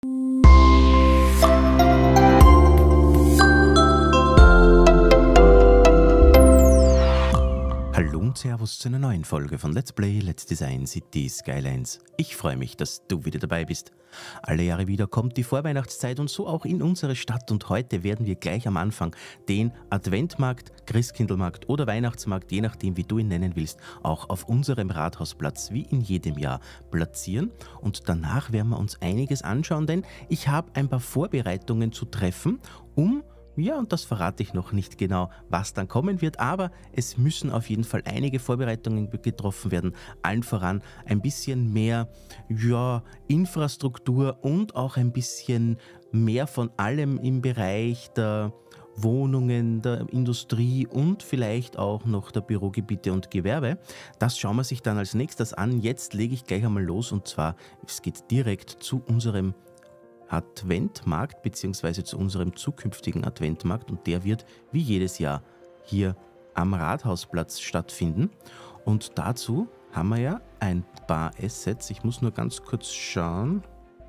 Hallo und Servus zu einer neuen Folge von Let's Play Let's Design Cities Skylines. Ich freue mich, dass du wieder dabei bist. Alle Jahre wieder kommt die Vorweihnachtszeit und so auch in unsere Stadt und heute werden wir gleich am Anfang den Adventmarkt, Christkindlmarkt oder Weihnachtsmarkt, je nachdem wie du ihn nennen willst, auch auf unserem Rathausplatz wie in jedem Jahr platzieren und danach werden wir uns einiges anschauen, denn ich habe ein paar Vorbereitungen zu treffen, ja, und das verrate ich noch nicht genau, was dann kommen wird, aber es müssen auf jeden Fall einige Vorbereitungen getroffen werden. Allen voran ein bisschen mehr Infrastruktur und auch ein bisschen mehr von allem im Bereich der Wohnungen, der Industrie und vielleicht auch noch der Bürogebiete und Gewerbe. Das schauen wir sich dann als nächstes an. Jetzt lege ich gleich einmal los und zwar, es geht direkt zu unserem Adventmarkt bzw. zu unserem zukünftigen Adventmarkt und der wird wie jedes Jahr hier am Rathausplatz stattfinden und dazu haben wir ja ein paar Assets. Ich muss nur ganz kurz schauen.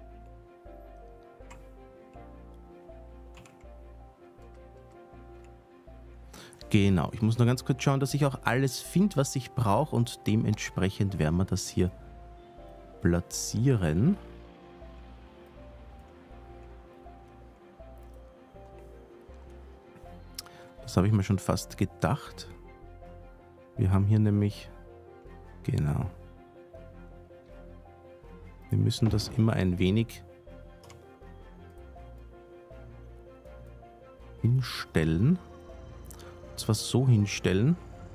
Genau, ich muss nur ganz kurz schauen, dass ich auch alles finde, was ich brauche und dementsprechend werden wir das hier platzieren. Das habe ich mir schon fast gedacht. Wir haben hier nämlich, genau, wir müssen das immer ein wenig hinstellen. Und zwar so hinstellen.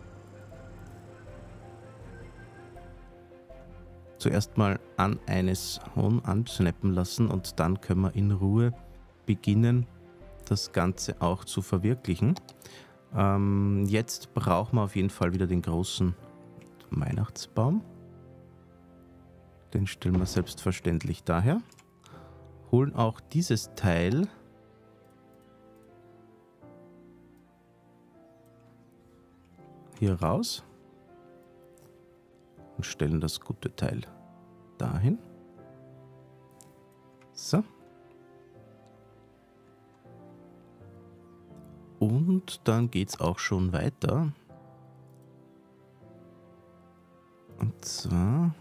Zuerst mal an eines Horn ansnappen lassen und dann können wir in Ruhe beginnen, das Ganze auch zu verwirklichen. Jetzt brauchen wir auf jeden Fall wieder den großen Weihnachtsbaum. Den stellen wir selbstverständlich daher. Holen auch dieses Teil hier raus und stellen das gute Teil dahin. So. Und dann geht es auch schon weiter. Und zwar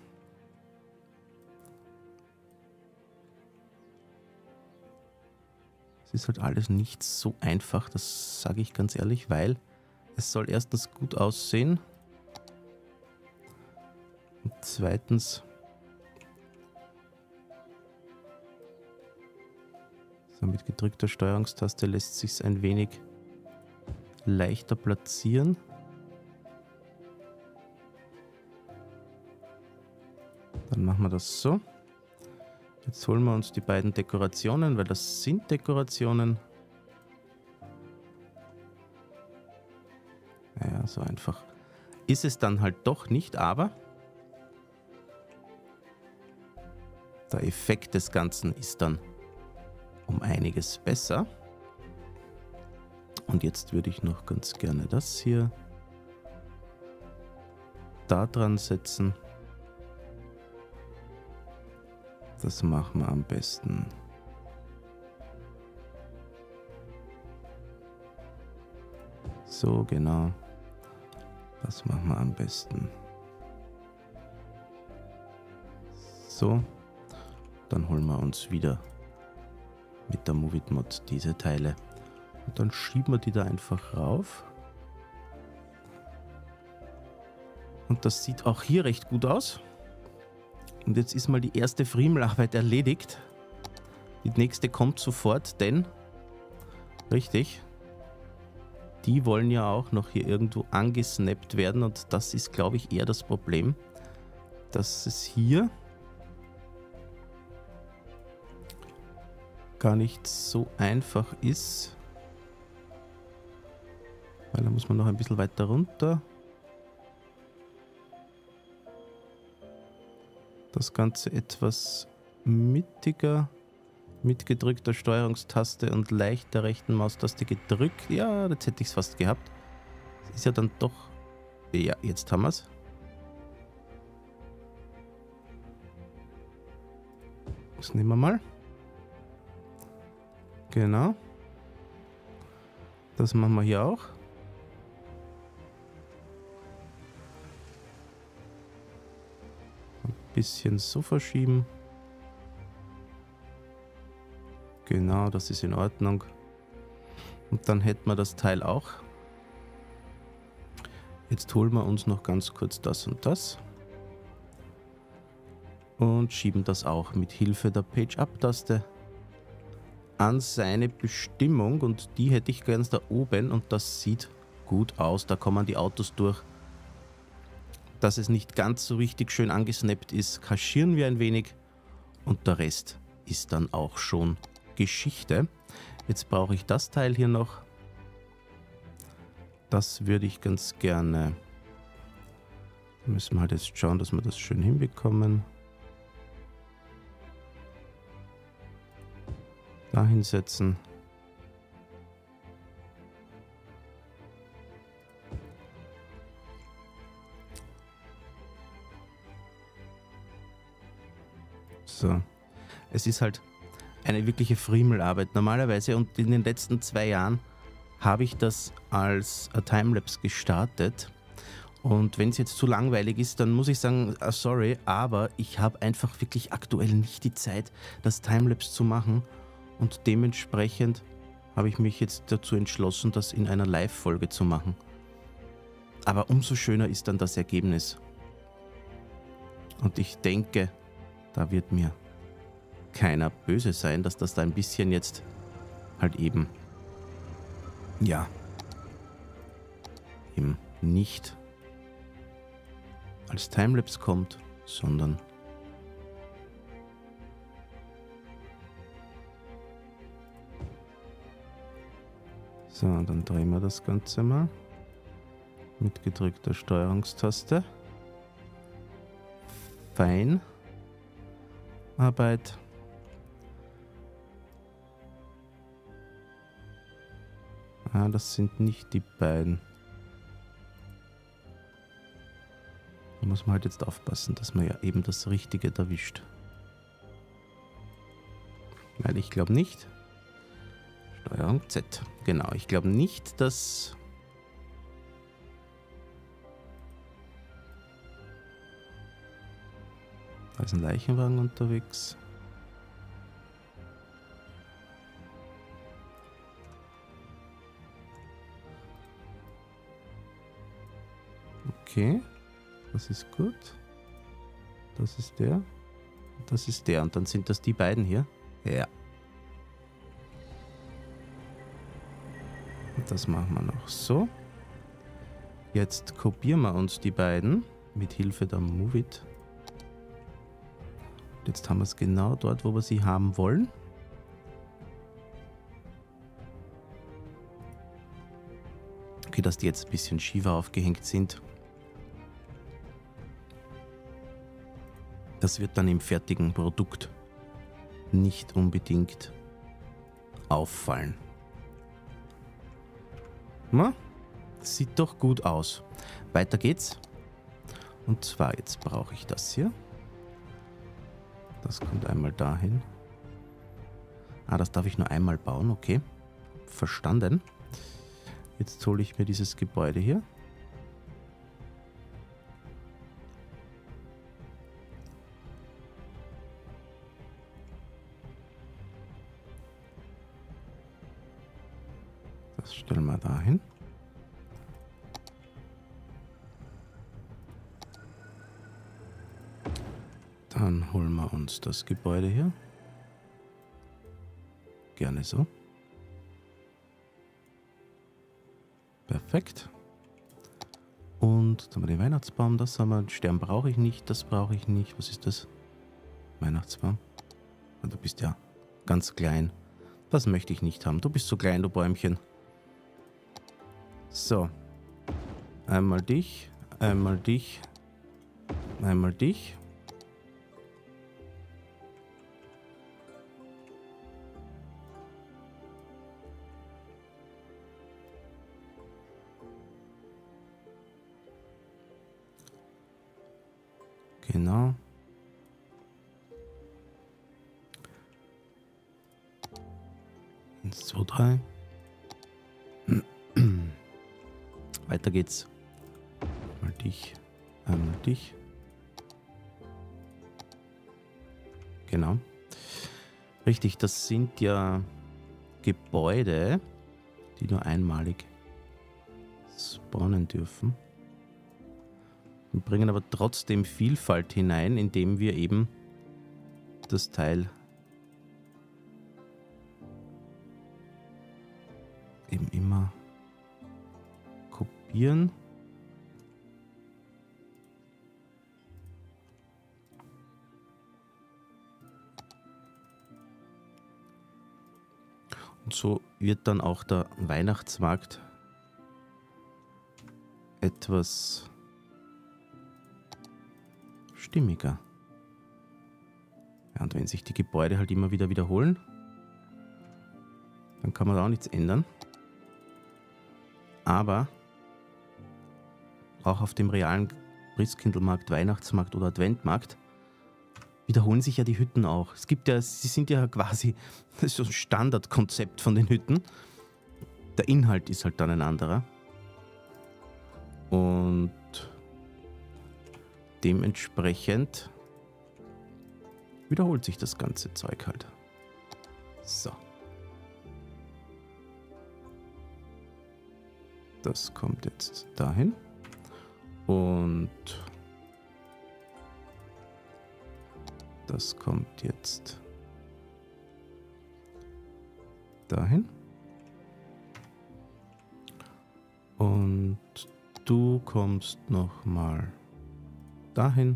es ist halt alles nicht so einfach, das sage ich ganz ehrlich, weil es soll erstens gut aussehen und zweitens so mit gedrückter Steuerungstaste lässt sich es ein wenig leichter platzieren. Dann machen wir das so. Jetzt holen wir uns die beiden Dekorationen, weil das sind Dekorationen. Naja, so einfach ist es dann halt doch nicht, aber der Effekt des Ganzen ist dann um einiges besser. Und jetzt würde ich noch ganz gerne das hier da dran setzen. Das machen wir am besten so, genau. Das machen wir am besten so. Dann holen wir uns wieder mit der Move It Mod diese Teile. Und dann schieben wir die da einfach rauf. Und das sieht auch hier recht gut aus. Und jetzt ist mal die erste Friemelarbeit erledigt. Die nächste kommt sofort, denn, richtig, die wollen ja auch noch hier irgendwo angesnappt werden. Und das ist, glaube ich, eher das Problem, dass es hier gar nicht so einfach ist. Weil da muss man noch ein bisschen weiter runter. Das Ganze etwas mittiger mit gedrückter Steuerungstaste und leicht der rechten Maustaste gedrückt. Ja, jetzt hätte ich es fast gehabt. Das ist ja dann doch... Ja, jetzt haben wir es. Das nehmen wir mal. Genau. Das machen wir hier auch. Ein bisschen so verschieben. Genau, das ist in Ordnung. Und dann hätten wir das Teil auch. Jetzt holen wir uns noch ganz kurz das und das. Und schieben das auch mit Hilfe der Page-Up-Taste an seine Bestimmung. Und die hätte ich ganz da oben. Und das sieht gut aus. Da kommen die Autos durch. Dass es nicht ganz so richtig schön angesnappt ist, kaschieren wir ein wenig. Und der Rest ist dann auch schon Geschichte. Jetzt brauche ich das Teil hier noch. Das würde ich ganz gerne. Da müssen wir halt jetzt schauen, dass wir das schön hinbekommen. Da hinsetzen. So. Es ist halt eine wirkliche Friemelarbeit normalerweise, und in den letzten 2 Jahren habe ich das als Timelapse gestartet. Und wenn es jetzt zu langweilig ist, dann muss ich sagen, sorry, aber ich habe einfach wirklich aktuell nicht die Zeit, das Timelapse zu machen. Und dementsprechend habe ich mich jetzt dazu entschlossen, das in einer Live-Folge zu machen. Aber umso schöner ist dann das Ergebnis. Und ich denke, da wird mir keiner böse sein, dass das da ein bisschen jetzt halt eben, ja, eben nicht als Timelapse kommt, sondern so, dann drehen wir das Ganze mal mit gedrückter Steuerungstaste. Fein. Arbeit. Ah, das sind nicht die beiden. Da muss man halt jetzt aufpassen, dass man ja eben das Richtige erwischt. Weil ich glaube nicht. Steuerung Z. Genau, ich glaube nicht, dass... Da ist ein Leichenwagen unterwegs. Okay, das ist gut. Das ist der. Das ist der. Und dann sind das die beiden hier. Ja. Und das machen wir noch so. Jetzt kopieren wir uns die beiden mit Hilfe der Move It. Jetzt haben wir es genau dort, wo wir sie haben wollen. Okay, dass die jetzt ein bisschen schiefer aufgehängt sind. Das wird dann im fertigen Produkt nicht unbedingt auffallen. Na, sieht doch gut aus. Weiter geht's. Und zwar jetzt brauche ich das hier. Das kommt einmal dahin. Ah, das darf ich nur einmal bauen, okay. Verstanden. Jetzt hole ich mir dieses Gebäude hier. Das stellen wir dahin. Dann holen wir uns das Gebäude hier. Gerne so. Perfekt. Und dann haben wir den Weihnachtsbaum, das haben wir. Den Stern brauche ich nicht, das brauche ich nicht. Was ist das? Weihnachtsbaum. Du bist ja ganz klein. Das möchte ich nicht haben. Du bist so klein, du Bäumchen. So. Einmal dich, einmal dich, einmal dich. Genau. 1, 2, 3. Weiter geht's. Einmal dich, einmal dich. Genau. Richtig, das sind ja Gebäude, die nur einmalig spawnen dürfen. Wir bringen aber trotzdem Vielfalt hinein, indem wir eben das Teil eben immer kopieren. Und so wird dann auch der Weihnachtsmarkt etwas stimmiger. Ja, und wenn sich die Gebäude halt immer wieder wiederholen, dann kann man da auch nichts ändern. Aber auch auf dem realen Christkindlmarkt, Weihnachtsmarkt oder Adventmarkt wiederholen sich ja die Hütten auch. Es gibt ja, sie sind ja quasi, das ist so ein Standardkonzept von den Hütten. Der Inhalt ist halt dann ein anderer. Und dementsprechend wiederholt sich das ganze Zeug halt. So. Das kommt jetzt dahin. Und das kommt jetzt dahin. Und du kommst noch mal dahin.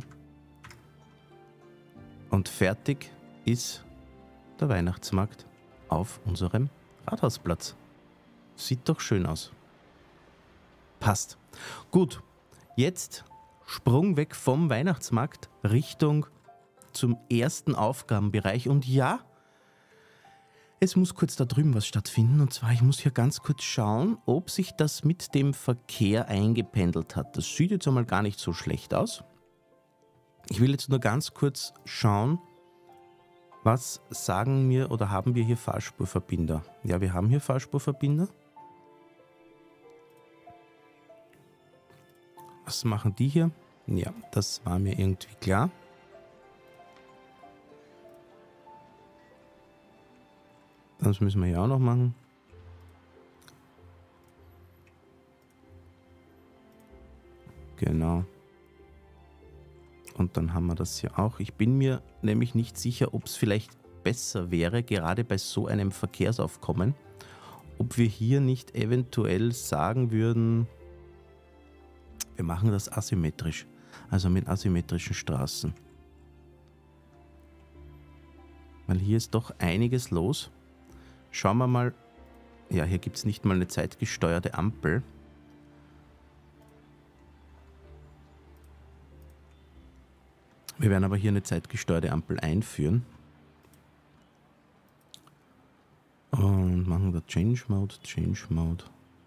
Und fertig ist der Weihnachtsmarkt auf unserem Rathausplatz. Sieht doch schön aus. Passt. Gut, jetzt Sprung weg vom Weihnachtsmarkt Richtung zum ersten Aufgabenbereich. Und ja, es muss kurz da drüben was stattfinden. Und zwar, ich muss hier ganz kurz schauen, ob sich das mit dem Verkehr eingependelt hat. Das sieht jetzt einmal gar nicht so schlecht aus. Ich will jetzt nur ganz kurz schauen, was sagen wir oder haben wir hier Fahrspurverbinder? Ja, wir haben hier Fahrspurverbinder. Was machen die hier? Ja, das war mir irgendwie klar. Das müssen wir hier auch noch machen. Genau. Und dann haben wir das hier auch. Ich bin mir nämlich nicht sicher, ob es vielleicht besser wäre, gerade bei so einem Verkehrsaufkommen, ob wir hier nicht eventuell sagen würden, wir machen das asymmetrisch, also mit asymmetrischen Straßen. Weil hier ist doch einiges los. Schauen wir mal, ja, hier gibt es nicht mal eine zeitgesteuerte Ampel. Wir werden aber hier eine zeitgesteuerte Ampel einführen. Und machen wir Change Mode, Change Mode.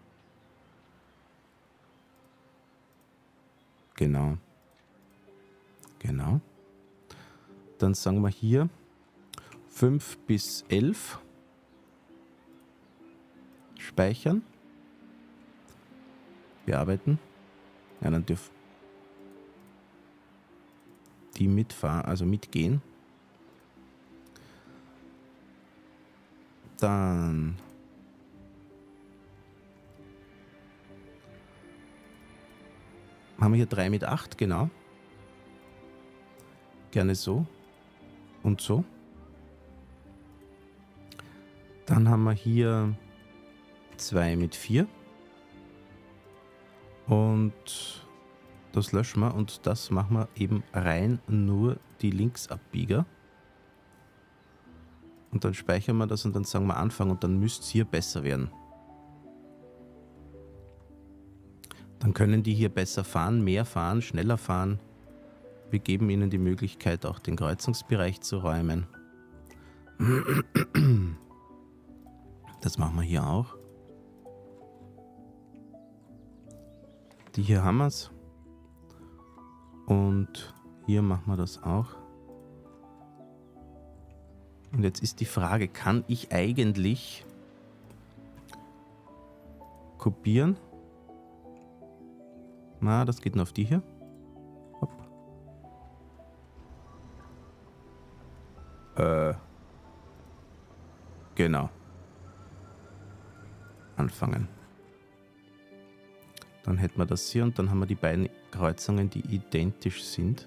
Genau. Genau. Dann sagen wir hier 5 bis 11. Speichern. Bearbeiten. Ja, dann dürfen die mitfahren, also mitgehen. Dann haben wir hier 3 mit 8, genau. Gerne so und so. Dann haben wir hier 2 mit 4. Und das löschen wir und das machen wir eben rein nur die Linksabbieger. Und dann speichern wir das und dann sagen wir Anfang und dann müsste es hier besser werden. Dann können die hier besser fahren, mehr fahren, schneller fahren. Wir geben ihnen die Möglichkeit, auch den Kreuzungsbereich zu räumen. Das machen wir hier auch. Die hier haben wir es. Und hier machen wir das auch. Und jetzt ist die Frage, kann ich eigentlich kopieren. Na, das geht nur auf die hier. Hopp. Genau. Anfangen. Dann hätten wir das hier und dann haben wir die beiden Kreuzungen, die identisch sind.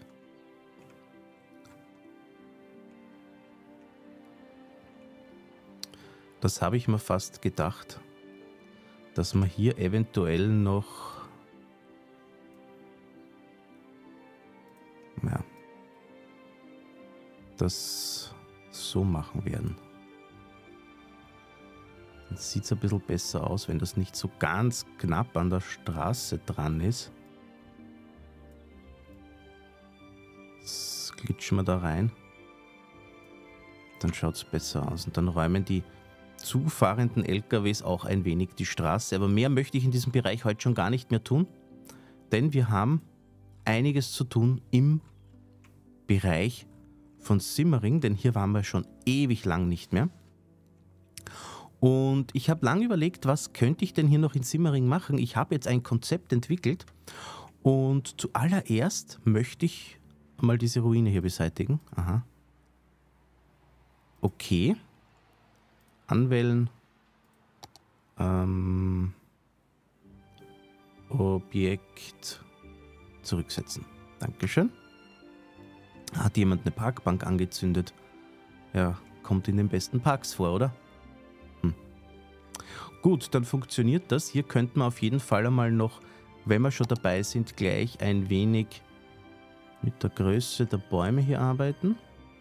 Das habe ich mir fast gedacht, dass man hier eventuell noch das so machen werden. Jetzt sieht es ein bisschen besser aus, wenn das nicht so ganz knapp an der Straße dran ist. Das glitschen wir da rein. Dann schaut es besser aus. Und dann räumen die zufahrenden LKWs auch ein wenig die Straße. Aber mehr möchte ich in diesem Bereich heute schon gar nicht mehr tun. Denn wir haben einiges zu tun im Bereich von Simmering. Denn hier waren wir schon ewig lang nicht mehr. Und ich habe lange überlegt, was könnte ich denn hier noch in Simmering machen. Ich habe jetzt ein Konzept entwickelt. Und zuallererst möchte ich mal diese Ruine hier beseitigen. Aha. Okay. Anwählen. Objekt zurücksetzen. Dankeschön. Hat jemand eine Parkbank angezündet? Ja, kommt in den besten Parks vor, oder? Gut, dann funktioniert das. Hier könnten wir auf jeden Fall einmal noch, wenn wir schon dabei sind, gleich ein wenig mit der Größe der Bäume hier arbeiten.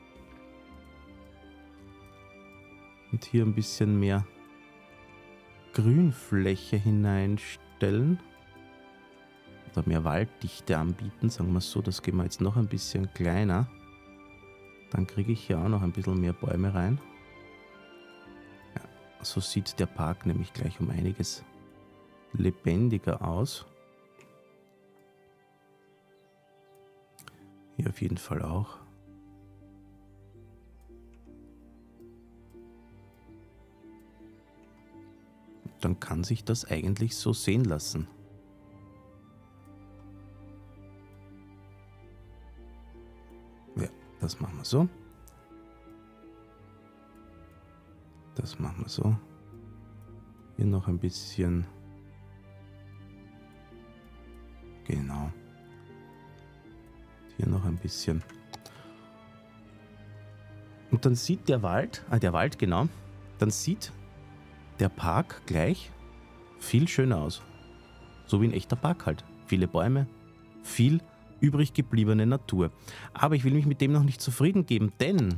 Und hier ein bisschen mehr Grünfläche hineinstellen. Oder mehr Walddichte anbieten, sagen wir so. Das gehen wir jetzt noch ein bisschen kleiner. Dann kriege ich hier auch noch ein bisschen mehr Bäume rein. Ja, so sieht der Park nämlich gleich um einiges lebendiger aus. Hier auf jeden Fall auch. Dann kann sich das eigentlich so sehen lassen. Ja, das machen wir so. Das machen wir so. Hier noch ein bisschen. Genau. Hier noch ein bisschen. Und dann sieht der Wald, genau, dann sieht der Park gleich viel schöner aus. So wie ein echter Park halt. Viele Bäume, viel übrig gebliebene Natur. Aber ich will mich mit dem noch nicht zufrieden geben, denn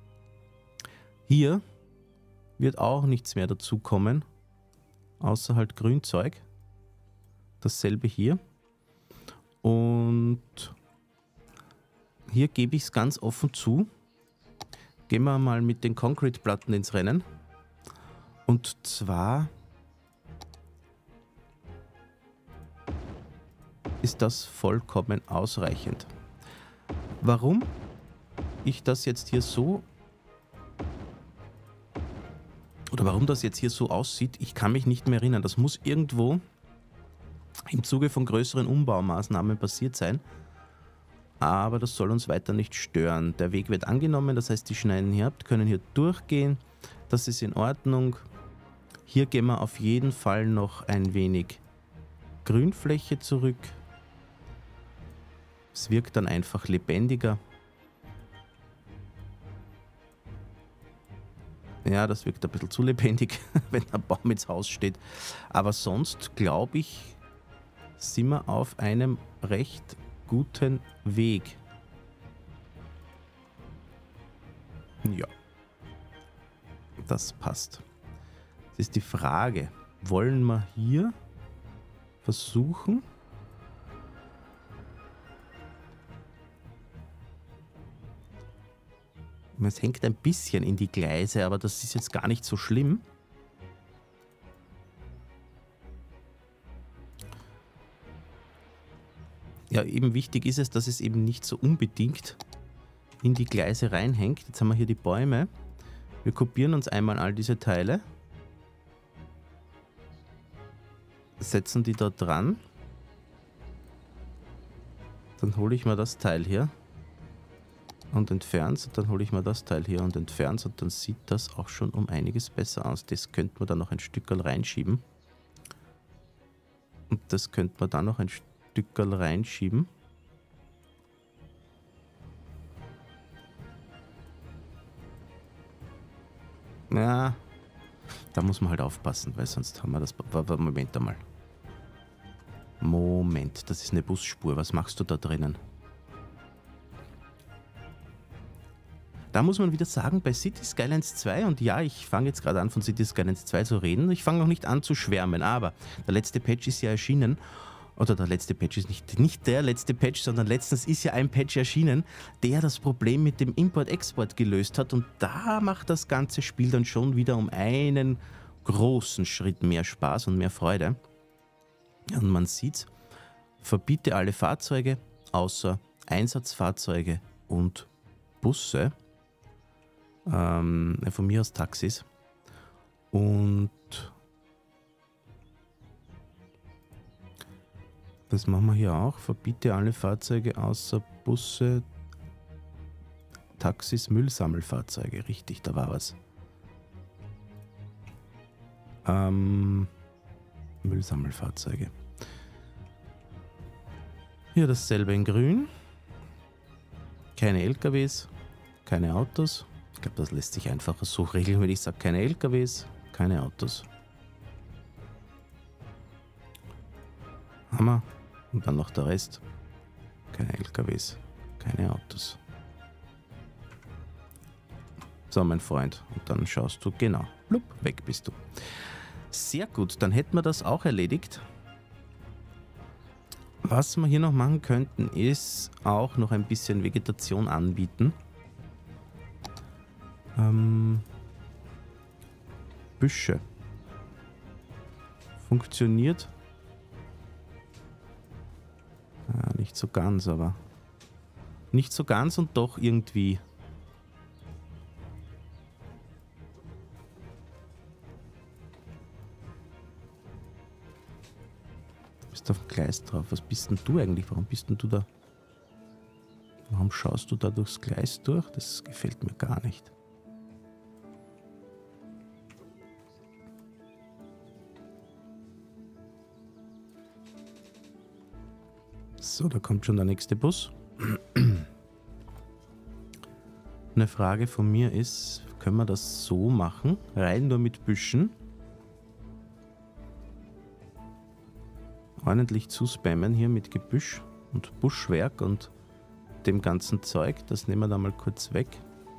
hier wird auch nichts mehr dazu kommen, außer halt Grünzeug. Dasselbe hier. Und hier gebe ich es ganz offen zu. Gehen wir mal mit den Concrete-Platten ins Rennen. Und zwar ist das vollkommen ausreichend. Warum ich das jetzt hier so oder warum das jetzt hier so aussieht, ich kann mich nicht mehr erinnern. Das muss irgendwo im Zuge von größeren Umbaumaßnahmen passiert sein. Aber das soll uns weiter nicht stören. Der Weg wird angenommen, das heißt, die Schneiden hier habt, können hier durchgehen. Das ist in Ordnung. Hier gehen wir auf jeden Fall noch ein wenig Grünfläche zurück. Es wirkt dann einfach lebendiger. Ja, das wirkt ein bisschen zu lebendig, wenn ein Baum ins Haus steht. Aber sonst, glaube ich, sind wir auf einem recht guten Weg. Ja, das passt. Jetzt ist die Frage, wollen wir hier versuchen, es hängt ein bisschen in die Gleise, aber das ist jetzt gar nicht so schlimm. Ja, eben wichtig ist es, dass es eben nicht so unbedingt in die Gleise reinhängt. Jetzt haben wir hier die Bäume. Wir kopieren uns einmal all diese Teile. setzen die da dran. Dann hole ich mir das Teil hier und entferne es. Dann hole ich mir das Teil hier und entferne es. Und dann sieht das auch schon um einiges besser aus. Das könnte man dann noch ein Stückerl reinschieben. Und das könnte man dann noch ein Stückerl reinschieben. Ja, da muss man halt aufpassen, weil sonst haben wir das... Moment einmal. Moment, das ist eine Busspur. Was machst du da drinnen? Da muss man wieder sagen, bei Cities Skylines 2, und ja, ich fange jetzt gerade an von Cities Skylines 2 zu reden, ich fange noch nicht an zu schwärmen, aber der letzte Patch ist ja erschienen, oder der letzte Patch ist nicht der letzte Patch, sondern letztens ist ja ein Patch erschienen, der das Problem mit dem Import-Export gelöst hat, und da macht das ganze Spiel dann schon wieder um einen großen Schritt mehr Spaß und mehr Freude. Und man sieht, verbiete alle Fahrzeuge außer Einsatzfahrzeuge und Busse, von mir aus Taxis, und das machen wir hier auch, verbiete alle Fahrzeuge außer Busse, Taxis, Müllsammelfahrzeuge, richtig, da war was. Müllsammelfahrzeuge. Hier dasselbe in grün. Keine LKWs, keine Autos. Ich glaube, das lässt sich einfacher so regeln, wenn ich sage, keine LKWs, keine Autos. Hammer. Und dann noch der Rest. Keine LKWs, keine Autos. So, mein Freund. Und dann schaust du, genau, blub, weg bist du. Sehr gut, dann hätten wir das auch erledigt. Was wir hier noch machen könnten, ist auch noch ein bisschen Vegetation anbieten. Büsche. Funktioniert. Nicht so ganz, aber... Nicht so ganz und doch irgendwie... Du bist auf dem Gleis drauf. Was bist denn du eigentlich? Warum bist denn du da? Warum schaust du da durchs Gleis durch? Das gefällt mir gar nicht. So, da kommt schon der nächste Bus. Eine Frage von mir ist, können wir das so machen? Rein nur mit Büschen? Ordentlich zuspammen hier mit Gebüsch und Buschwerk und dem ganzen Zeug. Das nehmen wir da mal kurz weg.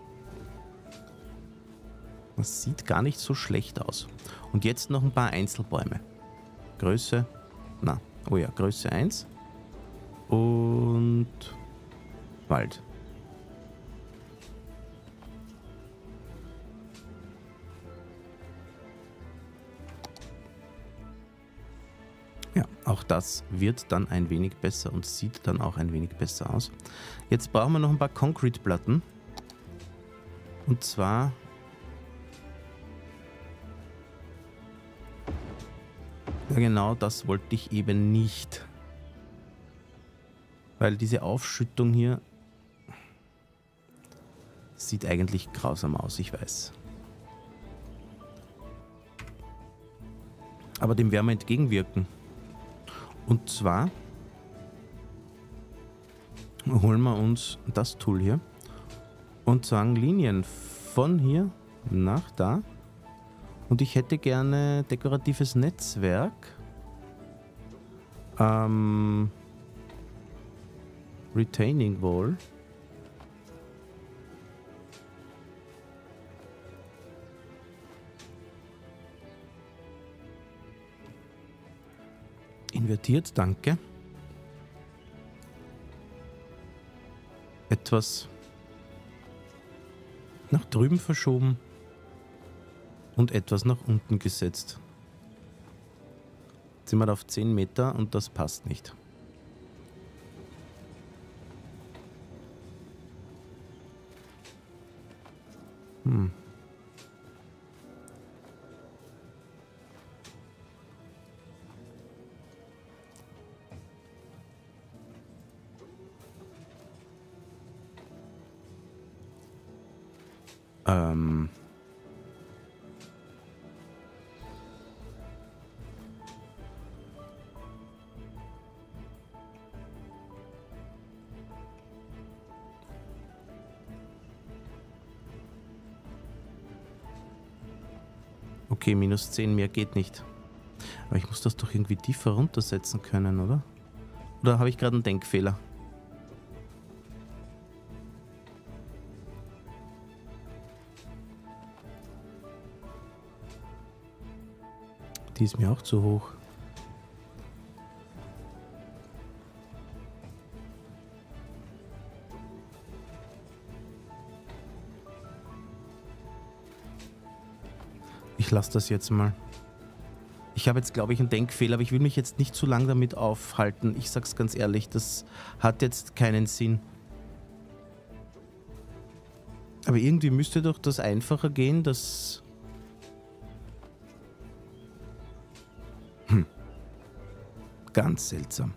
Das sieht gar nicht so schlecht aus. Und jetzt noch ein paar Einzelbäume. Größe, na, oh ja, Größe 1. Und Wald. Ja, auch das wird dann ein wenig besser und sieht dann auch ein wenig besser aus. Jetzt brauchen wir noch ein paar Concrete-Platten. Und zwar... Ja, genau, das wollte ich eben nicht. Weil diese Aufschüttung hier sieht eigentlich grausam aus, ich weiß. Aber dem werden wir entgegenwirken. Und zwar holen wir uns das Tool hier und sagen Linien von hier nach da. Und ich hätte gerne dekoratives Netzwerk. Retaining Wall. Invertiert, danke. Etwas nach drüben verschoben und etwas nach unten gesetzt. Jetzt sind wir da auf 10 Meter und das passt nicht. Ähm... Okay, minus 10 mehr geht nicht. Aber ich muss das doch irgendwie tiefer runtersetzen können, oder? Oder habe ich gerade einen Denkfehler? Die ist mir auch zu hoch. Ich lasse das jetzt mal. Ich habe jetzt, glaube ich, einen Denkfehler, aber ich will mich jetzt nicht zu lange damit aufhalten. Ich sag's ganz ehrlich, das hat jetzt keinen Sinn. Aber irgendwie müsste doch das einfacher gehen, dass... Ganz seltsam.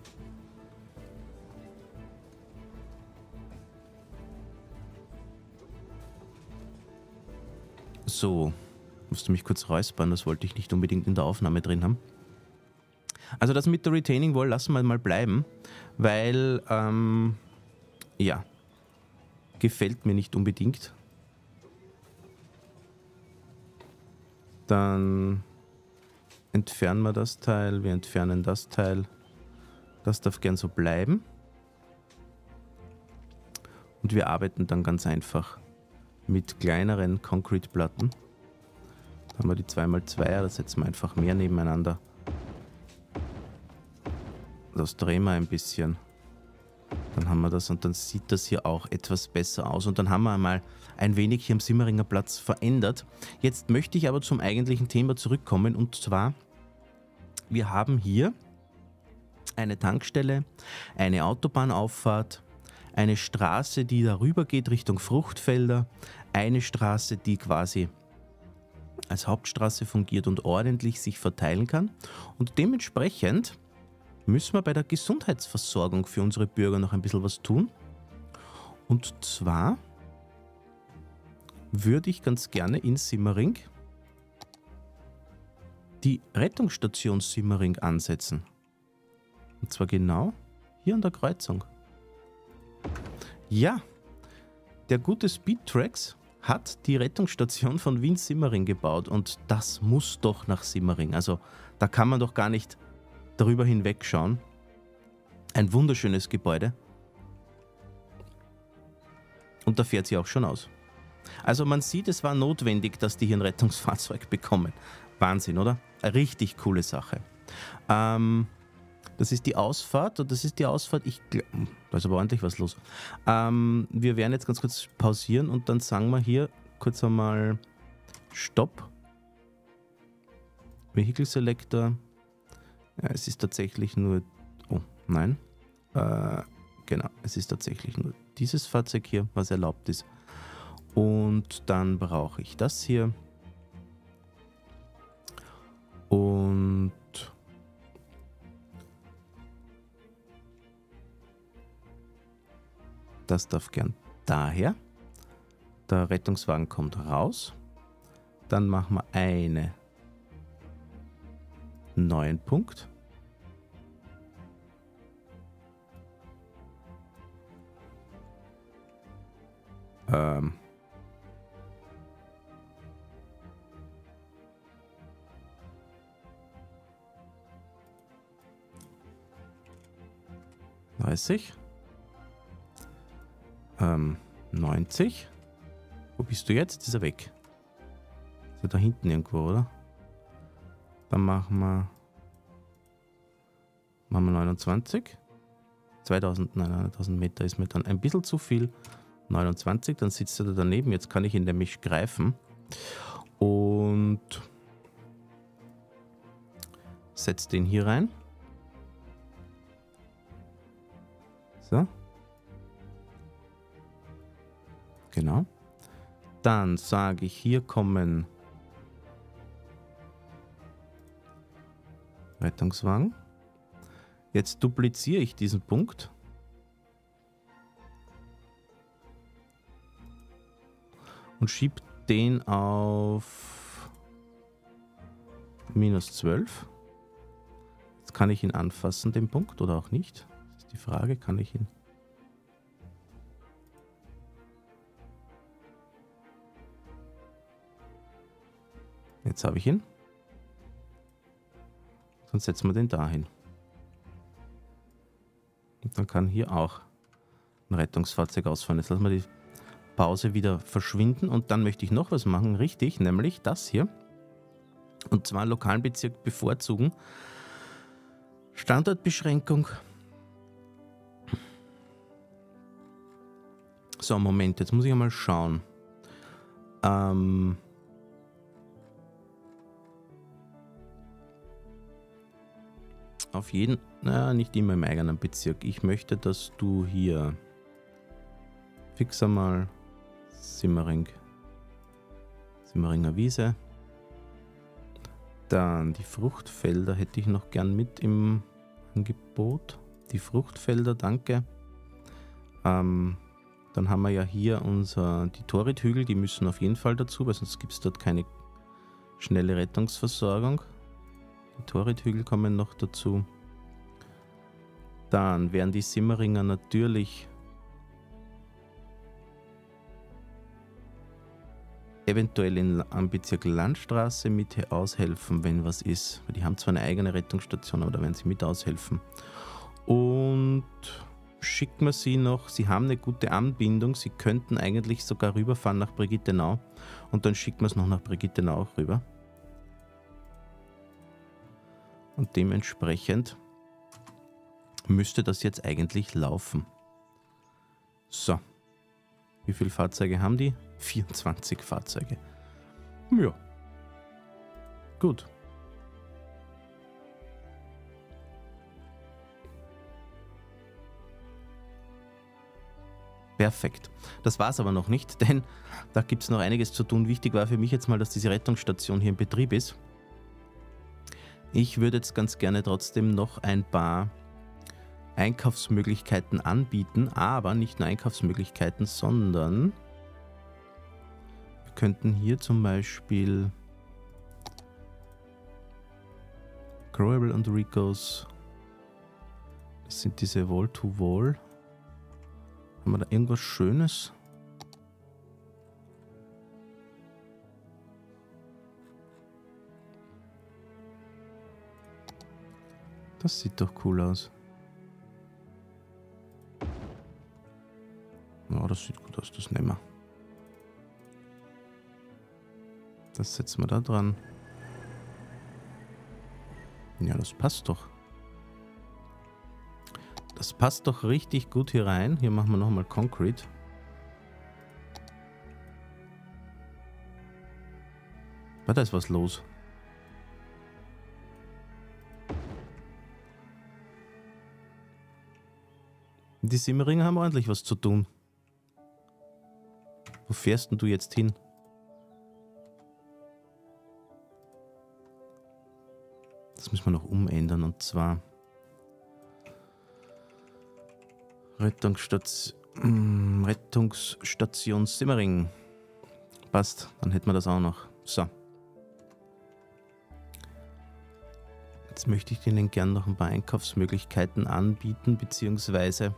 So, musst du mich kurz räuspern, das wollte ich nicht unbedingt in der Aufnahme drin haben. Also das mit der Retaining Wall lassen wir mal bleiben, weil, ja, gefällt mir nicht unbedingt. Dann entfernen wir das Teil, wir entfernen das Teil. Das darf gern so bleiben. Und wir arbeiten dann ganz einfach mit kleineren Concrete-Platten. Da haben wir die 2x2er, da setzen wir einfach mehr nebeneinander. Das drehen wir ein bisschen. Dann haben wir das und dann sieht das hier auch etwas besser aus. Und dann haben wir einmal ein wenig hier am Simmeringer Platz verändert. Jetzt möchte ich aber zum eigentlichen Thema zurückkommen. Und zwar, wir haben hier eine Tankstelle, eine Autobahnauffahrt, eine Straße, die darüber geht Richtung Fruchtfelder, eine Straße, die quasi als Hauptstraße fungiert und ordentlich sich verteilen kann. Und dementsprechend müssen wir bei der Gesundheitsversorgung für unsere Bürger noch ein bisschen was tun. Und zwar würde ich ganz gerne in Simmering die Rettungsstation Simmering ansetzen. Und zwar genau hier an der Kreuzung. Ja, der gute Speedtracks hat die Rettungsstation von Wien-Simmering gebaut und das muss doch nach Simmering. Also da kann man doch gar nicht darüber hinwegschauen. Ein wunderschönes Gebäude. Und da fährt sie auch schon aus. Also man sieht, es war notwendig, dass die hier ein Rettungsfahrzeug bekommen. Wahnsinn, oder? Eine richtig coole Sache. Das ist die Ausfahrt und das ist die Ausfahrt. Da ist aber ordentlich was los. Wir werden jetzt ganz kurz pausieren und dann sagen wir hier kurz einmal Stopp. Vehicle Selector. Ja, es ist tatsächlich nur... Oh, nein. Genau, es ist tatsächlich nur dieses Fahrzeug hier, was erlaubt ist. Und dann brauche ich das hier. Und das darf gern daher. Der Rettungswagen kommt raus. Dann machen wir einen neuen Punkt. .30 90. Wo bist du jetzt? Ist er weg? Ist er da hinten irgendwo, oder? Dann machen wir 29. 2000 Meter ist mir dann ein bisschen zu viel. 29, dann sitzt er da daneben. Jetzt kann ich ihn nämlich greifen. Und setze den hier rein. So. Genau. Dann sage ich, hier kommen Rettungswagen. Jetzt dupliziere ich diesen Punkt. Und schiebe den auf -12. Jetzt kann ich ihn anfassen, den Punkt, oder auch nicht. Das ist die Frage, kann ich ihn... Jetzt habe ich ihn. Dann setzen wir den dahin. Und dann kann hier auch ein Rettungsfahrzeug ausfahren. Jetzt lassen wir die Pause wieder verschwinden und dann möchte ich noch was machen, richtig, nämlich das hier. Und zwar lokalen Bezirk bevorzugen. Standortbeschränkung. So, Moment, jetzt muss ich einmal schauen. Auf jeden, nicht immer im eigenen Bezirk. Ich möchte, dass du hier fix einmal Simmeringer Wiese. Dann die Fruchtfelder hätte ich noch gern mit im Angebot. Die Fruchtfelder, danke. Dann haben wir ja hier die Torithügel, die müssen auf jeden Fall dazu, weil sonst gibt es dort keine schnelle Rettungsversorgung. Die Torithügel kommen noch dazu. Dann werden die Simmeringer natürlich eventuell am Bezirk Landstraße mit aushelfen, wenn was ist. Die haben zwar eine eigene Rettungsstation, aber da werden sie mit aushelfen. Und schicken wir sie noch, sie haben eine gute Anbindung, sie könnten eigentlich sogar rüberfahren nach Brigittenau und dann schicken wir es noch nach Brigittenau rüber. Und dementsprechend müsste das jetzt eigentlich laufen. So. Wie viele Fahrzeuge haben die? 24 Fahrzeuge. Ja. Gut. Perfekt. Das war es aber noch nicht, denn da gibt es noch einiges zu tun. Wichtig war für mich jetzt mal, dass diese Rettungsstation hier in Betrieb ist. Ich würde jetzt ganz gerne trotzdem noch ein paar Einkaufsmöglichkeiten anbieten, aber nicht nur Einkaufsmöglichkeiten, sondern wir könnten hier zum Beispiel Growable und Ricos, das sind diese Wall-to-Wall. Haben wir da irgendwas Schönes? Das sieht doch cool aus. Ja, das sieht gut aus, das nehmen wir. Das setzen wir da dran. Ja, das passt doch. Das passt doch richtig gut hier rein. Hier machen wir nochmal Concrete. Da ist was los. Die Simmeringer haben ordentlich was zu tun. Wo fährst denn du jetzt hin? Das müssen wir noch umändern und zwar Rettungsstation Simmering. Passt, dann hätten wir das auch noch. So. Jetzt möchte ich Ihnen gerne noch ein paar Einkaufsmöglichkeiten anbieten, beziehungsweise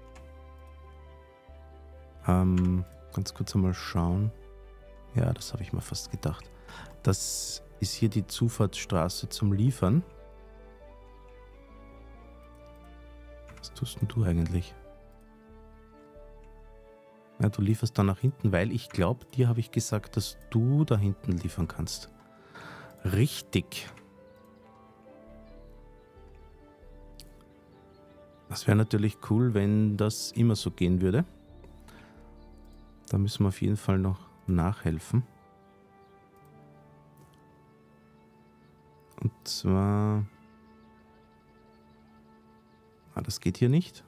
ganz kurz einmal schauen. Ja, das habe ich mir fast gedacht. Das ist hier die Zufahrtsstraße zum Liefern. Was tust denn du eigentlich? Ja, du lieferst da nach hinten, weil ich glaube, dir habe ich gesagt, dass du da hinten liefern kannst. Richtig. Das wäre natürlich cool, wenn das immer so gehen würde. Da müssen wir auf jeden Fall noch nachhelfen. Und zwar... das geht hier nicht.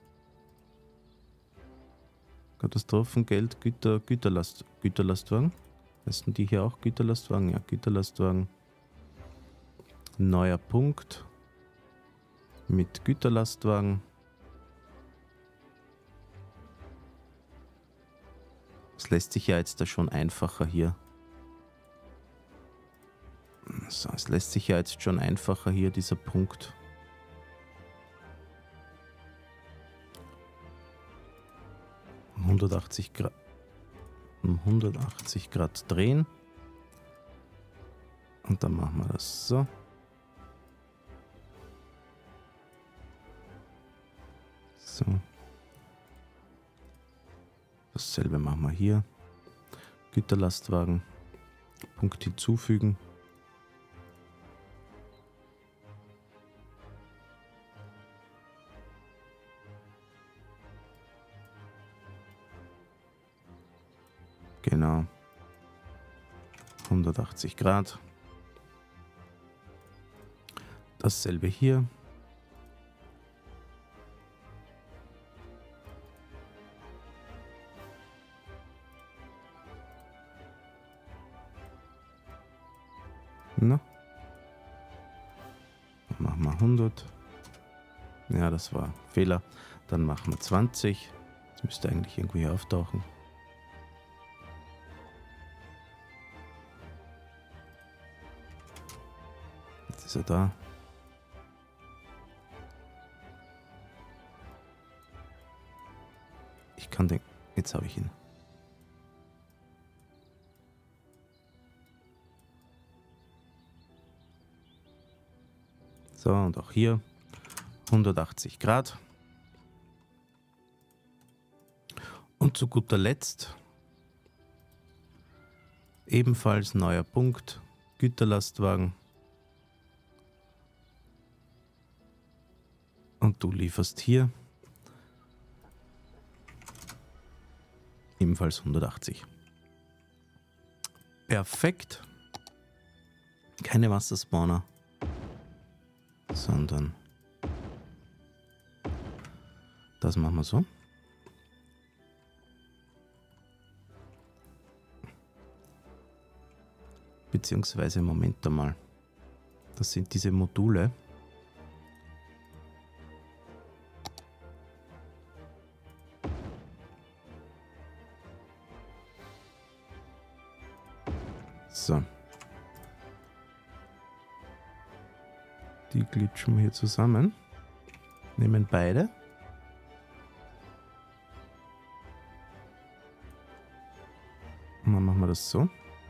Katastrophengeld, Güterlastwagen. Heißen die hier auch Güterlastwagen? Ja, Güterlastwagen. Neuer Punkt. Mit Güterlastwagen. Es lässt sich ja jetzt da schon einfacher hier. So, es lässt sich ja jetzt schon einfacher hier, dieser Punkt. Um 180 Grad drehen. Und dann machen wir das so. So. Dasselbe machen wir hier. Güterlastwagen. Punkt hinzufügen. Genau. 180 Grad. Dasselbe hier. Na? Dann machen wir 100. Ja, das war ein Fehler. Dann machen wir 20. Das müsste eigentlich irgendwo hier auftauchen. Jetzt ist er da. Ich kann den... Jetzt habe ich ihn. So, und auch hier 180 Grad. Und zu guter Letzt ebenfalls neuer Punkt, Güterlastwagen. Und du lieferst hier ebenfalls 180. Perfekt. Keine Wasserspawner, sondern das machen wir so. Beziehungsweise, Moment einmal. Das sind diese Module. So. Die glitschen wir hier zusammen. Nehmen beide. Und dann machen wir das so.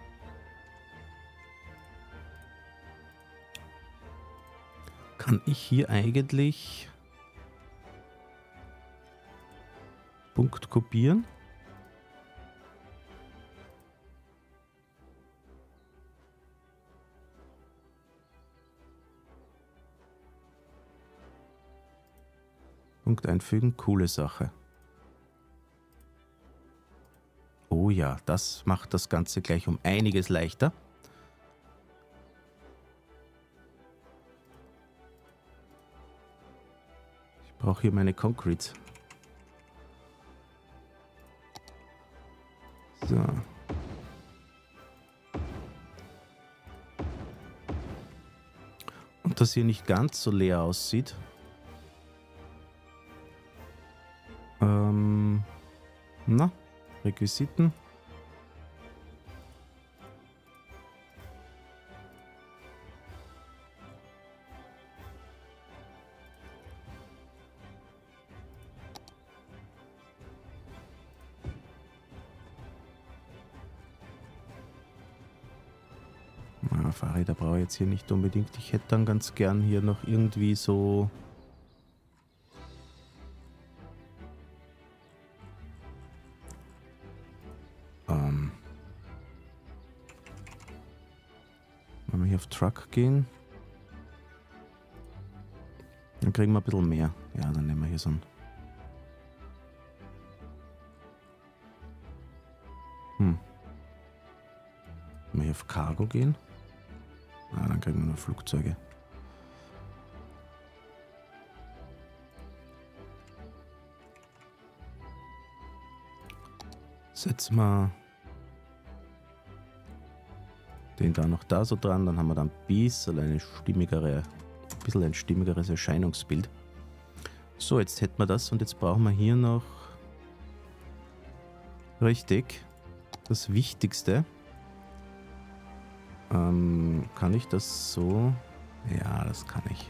Kann ich hier eigentlich Punkt kopieren? Punkt einfügen, coole Sache. Oh ja, das macht das Ganze gleich um einiges leichter. Ich brauche hier meine Concretes. So. Und dass hier nicht ganz so leer aussieht. Na, Requisiten. Fahrräder brauche ich jetzt hier nicht unbedingt. Ich hätte dann ganz gern hier noch irgendwie so... wenn wir hier auf Truck gehen, dann kriegen wir ein bisschen mehr. Ja, dann nehmen wir hier so ein... Wenn wir hier auf Cargo gehen, dann kriegen wir nur Flugzeuge. Setzen wir den da noch da so dran, dann haben wir dann ein bisschen ein stimmigeres Erscheinungsbild. So, jetzt hätten wir das und jetzt brauchen wir hier noch richtig das Wichtigste. Kann ich das so? Ja, das kann ich.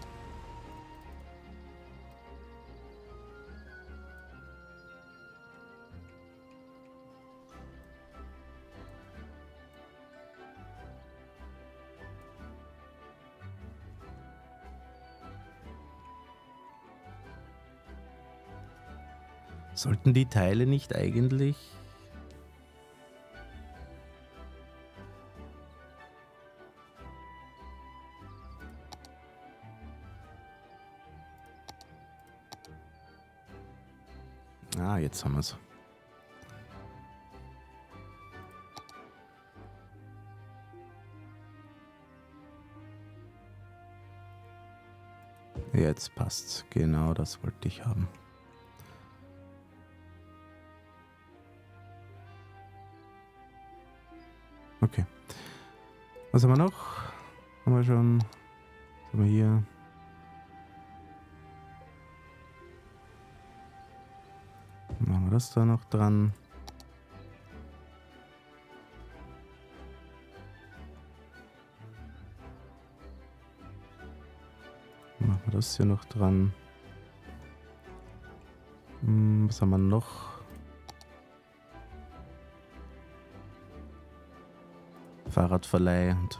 Sollten die Teile nicht eigentlich... Ah, jetzt haben wir es. Jetzt passt's. Genau das wollte ich haben. Okay. Was haben wir noch? Haben wir schon... Was haben wir hier? Machen wir das da noch dran. Machen wir das hier noch dran. Was haben wir noch? Fahrradverleih und...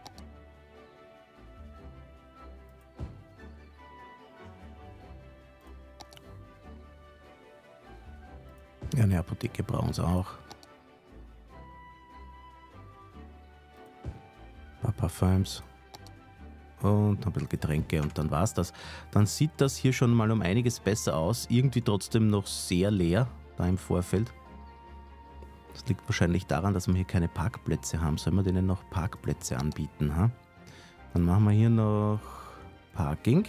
Ja, eine Apotheke brauchen sie auch. Ein paar Parfüms. Und ein bisschen Getränke und dann war's das. Dann sieht das hier schon mal um einiges besser aus. Irgendwie trotzdem noch sehr leer da im Vorfeld. Das liegt wahrscheinlich daran, dass wir hier keine Parkplätze haben. Sollen wir denen noch Parkplätze anbieten? Ha? Dann machen wir hier noch Parking.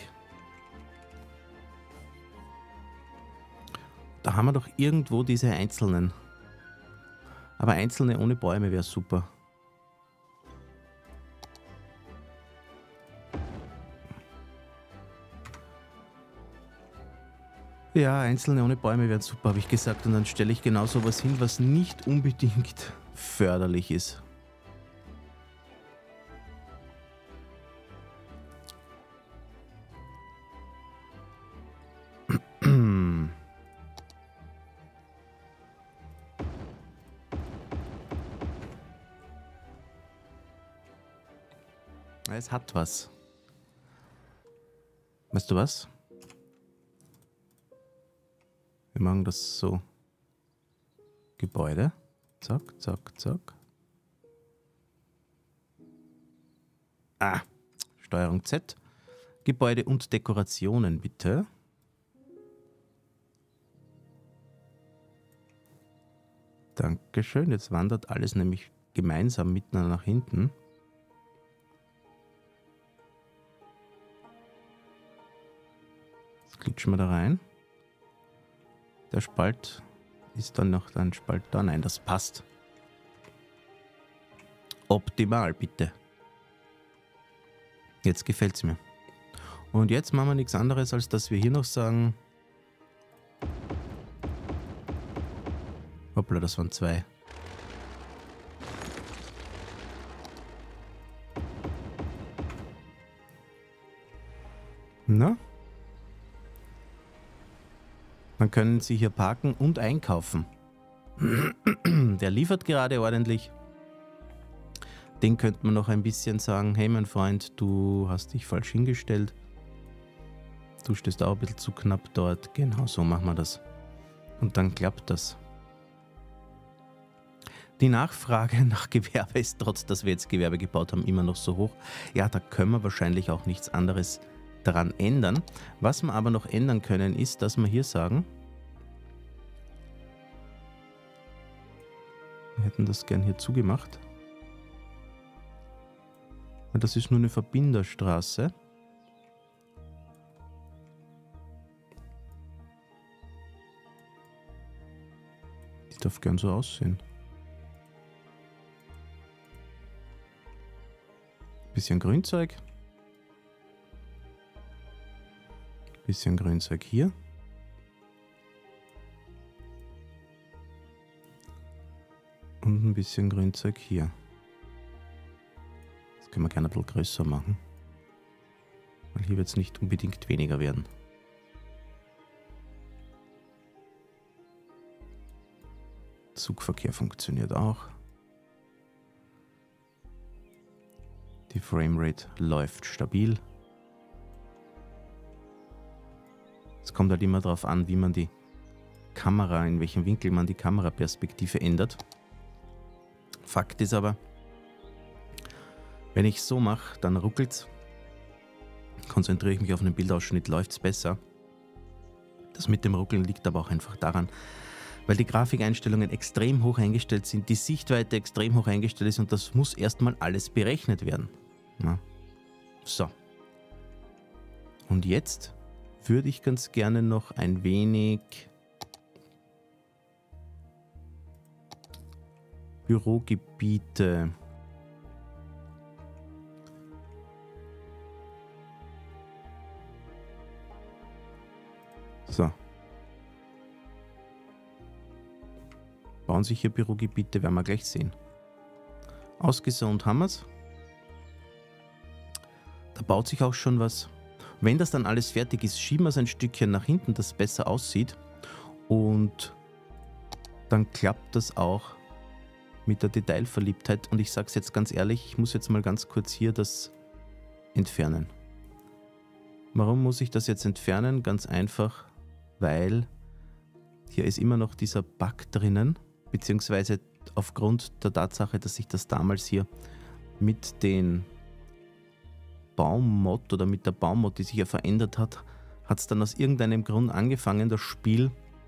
Da haben wir doch irgendwo diese einzelnen. Aber einzelne ohne Bäume wäre super. Ja, einzelne ohne Bäume wären super, habe ich gesagt. Und dann stelle ich genau sowas hin, was nicht unbedingt förderlich ist. Es hat was. Weißt du was? Wir machen das so. Gebäude. Zack, zack, zack. Ah, Steuerung Z. Gebäude und Dekorationen, bitte. Dankeschön. Jetzt wandert alles nämlich gemeinsam miteinander nach hinten. Jetzt klitschen wir da rein. Der Spalt ist dann noch ein Spalt da. Nein, das passt. Optimal, bitte. Jetzt gefällt es mir. Und jetzt machen wir nichts anderes, als dass wir hier noch sagen... Hoppla, das waren zwei. Na? Dann können Sie hier parken und einkaufen. Der liefert gerade ordentlich. Den könnte man noch ein bisschen sagen, hey mein Freund, du hast dich falsch hingestellt. Du stehst auch ein bisschen zu knapp dort. Genau so machen wir das. Und dann klappt das. Die Nachfrage nach Gewerbe ist, trotz dass wir jetzt Gewerbe gebaut haben, immer noch so hoch. Ja, da können wir wahrscheinlich auch nichts anderes daran ändern. Was wir aber noch ändern können, ist, dass wir hier sagen, wir hätten das gern hier zugemacht. Das ist nur eine Verbinderstraße. Die darf gern so aussehen. Bisschen Grünzeug. Bisschen Grünzeug hier. Und Und ein bisschen Grünzeug hier. Das können wir gerne ein bisschen größer machen. Weil hier wird es nicht unbedingt weniger werden. Zugverkehr funktioniert auch. Die Framerate läuft stabil. Es kommt halt immer darauf an, wie man die Kamera, in welchem Winkel man die Kameraperspektive ändert. Fakt ist aber, wenn ich so mache, dann ruckelt es. Konzentriere ich mich auf einen Bildausschnitt, läuft es besser. Das mit dem Ruckeln liegt aber auch einfach daran, weil die Grafikeinstellungen extrem hoch eingestellt sind, die Sichtweite extrem hoch eingestellt ist und das muss erstmal alles berechnet werden. Ja. So. Und jetzt würde ich ganz gerne noch ein wenig Bürogebiete so. Bauen sich hier Bürogebiete, werden wir gleich sehen. Ausgesaunt haben wir es. Da baut sich auch schon was. Wenn das dann alles fertig ist, schieben wir es ein Stückchen nach hinten, dass es besser aussieht. Und dann klappt das auch mit der Detailverliebtheit. Und ich sage es jetzt ganz ehrlich, ich muss jetzt mal ganz kurz hier das entfernen. Warum muss ich das jetzt entfernen? Ganz einfach, weil hier ist immer noch dieser Bug drinnen, beziehungsweise aufgrund der Tatsache, dass sich das damals hier mit den Baummod oder mit der Baummod, die sich ja verändert hat, hat es dann aus irgendeinem Grund angefangen, das Spiel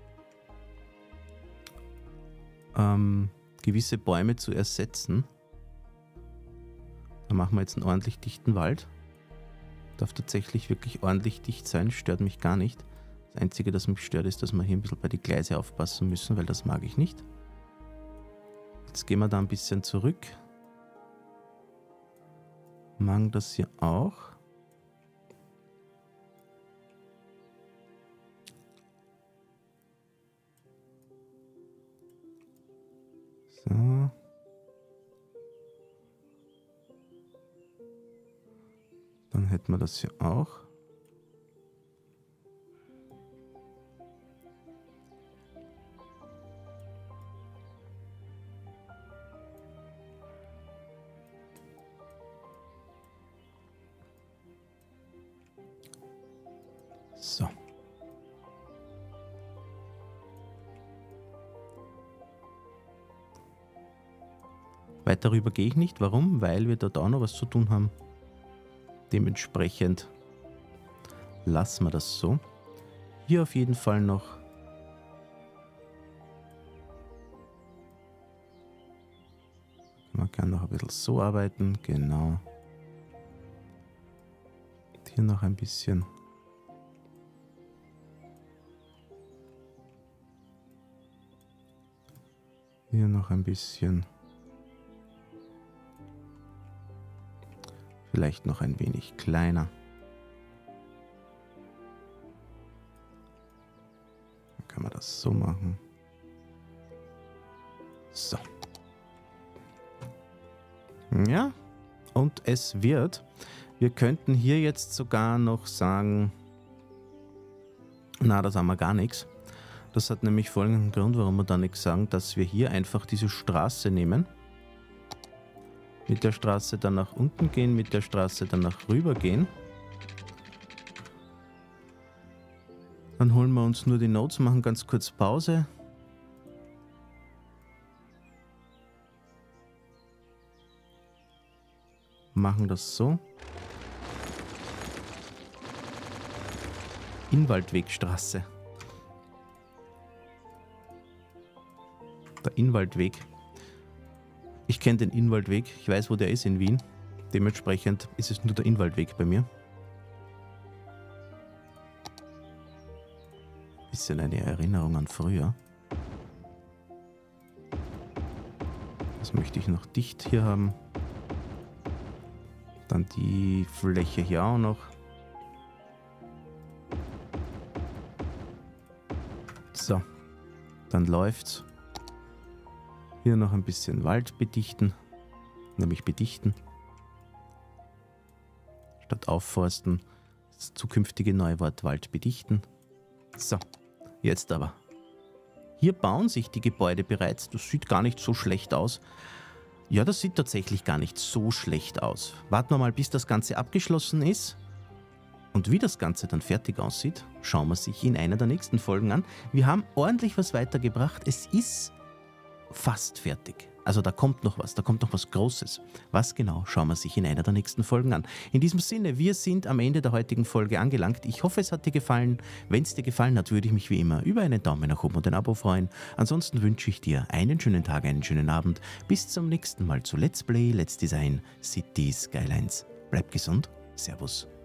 gewisse Bäume zu ersetzen. Da machen wir jetzt einen ordentlich dichten Wald. Darf tatsächlich wirklich ordentlich dicht sein, stört mich gar nicht. Das Einzige, das mich stört, ist, dass wir hier ein bisschen bei die Gleise aufpassen müssen, weil das mag ich nicht. Jetzt gehen wir da ein bisschen zurück. Machen das hier auch. So. Dann hätten wir das hier auch. So. Weiter darüber gehe ich nicht. Warum? Weil wir dort auch noch was zu tun haben. Dementsprechend lassen wir das so. Hier auf jeden Fall noch man kann noch ein bisschen so arbeiten. Genau. Und hier noch ein bisschen. Hier noch ein bisschen. Vielleicht noch ein wenig kleiner. Dann kann man das so machen. So. Ja, und es wird. Wir könnten hier jetzt sogar noch sagen, na, das haben wir gar nichts. Das hat nämlich folgenden Grund, warum wir da nichts sagen, dass wir hier einfach diese Straße nehmen. Mit der Straße dann nach unten gehen, mit der Straße dann nach rüber gehen. Dann holen wir uns nur die Nodes, machen ganz kurz Pause. Machen das so. Innwaldwegstraße. Der Innwaldweg. Ich kenne den Innwaldweg, ich weiß, wo der ist in Wien. Dementsprechend ist es nur der Innwaldweg bei mir. Bisschen eine Erinnerung an früher. Das möchte ich noch dicht hier haben. Dann die Fläche hier auch noch. So, dann läuft's. Hier noch ein bisschen Wald bedichten, nämlich bedichten, statt aufforsten. Das zukünftige Neuwort Wald bedichten. So, jetzt aber. Hier bauen sich die Gebäude bereits. Das sieht gar nicht so schlecht aus. Ja, das sieht tatsächlich gar nicht so schlecht aus. Warten wir mal, bis das Ganze abgeschlossen ist. Und wie das Ganze dann fertig aussieht, schauen wir sich in einer der nächsten Folgen an. Wir haben ordentlich was weitergebracht. Es ist fast fertig. Also da kommt noch was Großes. Was genau, schauen wir sich in einer der nächsten Folgen an. In diesem Sinne, wir sind am Ende der heutigen Folge angelangt. Ich hoffe, es hat dir gefallen. Wenn es dir gefallen hat, würde ich mich wie immer über einen Daumen nach oben und ein Abo freuen. Ansonsten wünsche ich dir einen schönen Tag, einen schönen Abend. Bis zum nächsten Mal zu Let's Play, Let's Design Cities Skylines. Bleib gesund. Servus.